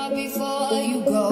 up before you go.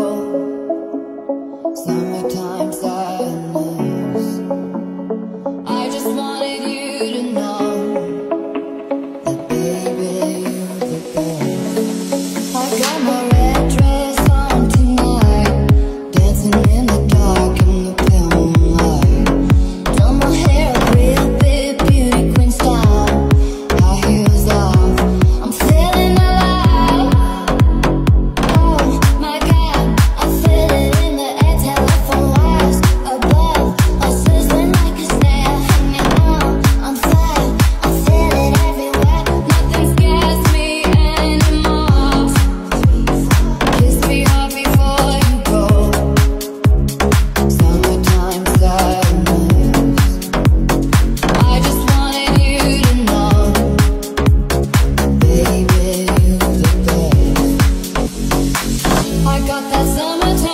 Summertime sadness. I just wanted you to know that baby, you're the best. I got my red dress on tonight, dancing in the dark in the pale moonlight. Done my hair up real big, beauty queen style. High heels off, I'm feeling alive. Oh my God, I feel it in the air, telephone wires above, all sizzling like a snare. Hanging on, I'm fire, I feel it everywhere. Nothing scares me anymore. Kiss me hard before you go. Summertime sadness. I just wanted you to know, baby, you're the best. I got that summertime